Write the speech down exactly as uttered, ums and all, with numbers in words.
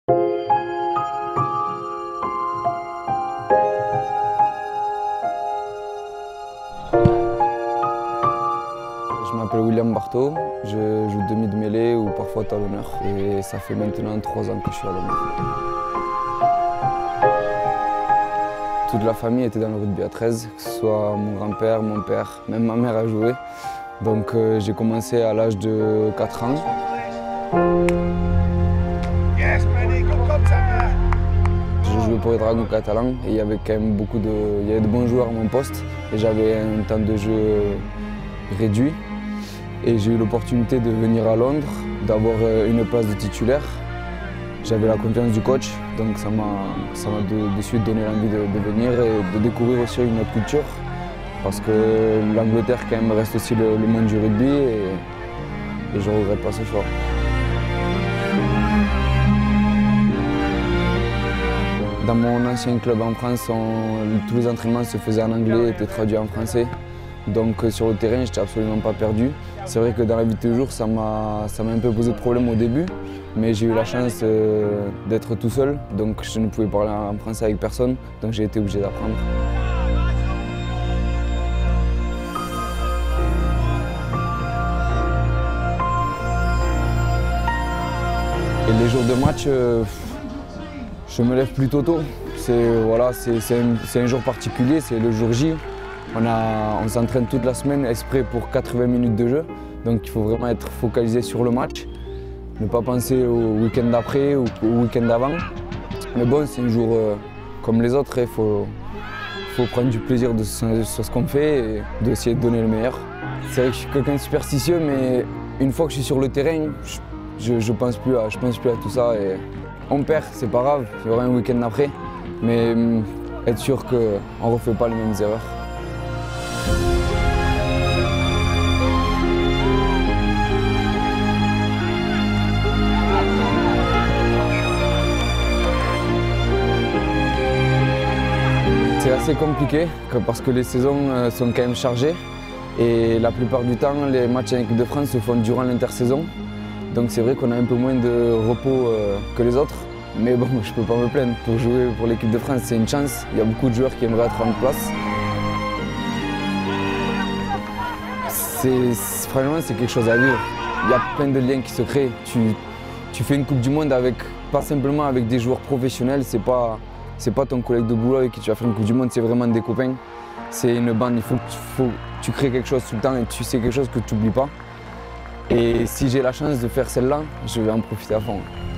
Je m'appelle William Barthaud, je joue demi de mêlée ou parfois talonneur et ça fait maintenant trois ans que je suis à Londres. Toute la famille était dans le rugby à treize, que ce soit mon grand-père, mon père, même ma mère a joué. Donc euh, j'ai commencé à l'âge de quatre ans. Je jouais pour les Dragons catalans et il y avait quand même beaucoup de, il y avait de bons joueurs à mon poste et j'avais un temps de jeu réduit. Et j'ai eu l'opportunité de venir à Londres, d'avoir une place de titulaire. J'avais la confiance du coach, donc ça m'a de, de suite donné l'envie de, de venir et de découvrir aussi une autre culture. Parce que l'Angleterre quand même reste aussi le, le monde du rugby et, et je ne regrette pas ce choix. Dans mon ancien club en France, on, tous les entraînements se faisaient en anglais et étaient traduits en français. Donc sur le terrain, je n'étais absolument pas perdu. C'est vrai que dans la vie de tous les jours, ça m'a un peu posé problème au début, mais j'ai eu la chance euh, d'être tout seul, donc je ne pouvais parler en français avec personne, donc j'ai été obligé d'apprendre. Et les jours de match, euh, je me lève plutôt tôt. C'est voilà, c'est un, un jour particulier, c'est le jour J. On, on s'entraîne toute la semaine exprès pour quatre-vingts minutes de jeu, donc il faut vraiment être focalisé sur le match, ne pas penser au week-end d'après ou au week-end d'avant. Mais bon, c'est un jour euh, comme les autres, il faut, faut prendre du plaisir de, sur ce qu'on fait et d'essayer de donner le meilleur. C'est vrai que je suis quelqu'un de superstitieux, mais une fois que je suis sur le terrain, je ne pense, plus à, je pense plus à tout ça. Et on perd, c'est pas grave, il y aura un week-end d'après, mais hum, être sûr qu'on ne refait pas les mêmes erreurs. C'est assez compliqué parce que les saisons sont quand même chargées et la plupart du temps les matchs en équipe de France se font durant l'intersaison. Donc c'est vrai qu'on a un peu moins de repos que les autres. Mais bon, je ne peux pas me plaindre. Pour jouer pour l'équipe de France, c'est une chance. Il y a beaucoup de joueurs qui aimeraient être en place. Franchement, c'est quelque chose à vivre. Il y a plein de liens qui se créent. Tu, tu fais une Coupe du Monde avec, pas simplement avec des joueurs professionnels. C'est pas, c'est pas ton collègue de boulot avec qui tu vas faire une Coupe du Monde, c'est vraiment des copains. C'est une bande, il faut que tu, faut, tu crées quelque chose tout le temps et tu sais quelque chose que tu n'oublies pas. Et si j'ai la chance de faire celle-là, je vais en profiter à fond.